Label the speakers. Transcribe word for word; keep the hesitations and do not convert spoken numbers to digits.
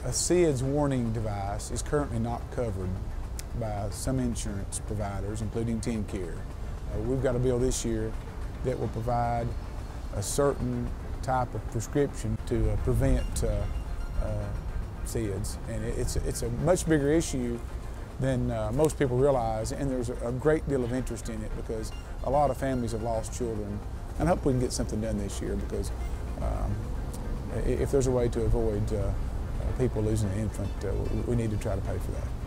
Speaker 1: A SIDS warning device is currently not covered by some insurance providers, including TennCare. Uh, we've got a bill this year that will provide a certain type of prescription to uh, prevent uh, uh, SIDS, and it's, it's a much bigger issue than uh, most people realize, and there's a great deal of interest in it because a lot of families have lost children, and I hope we can get something done this year because um, if there's a way to avoid uh, people losing an infant, uh, we need to try to pay for that.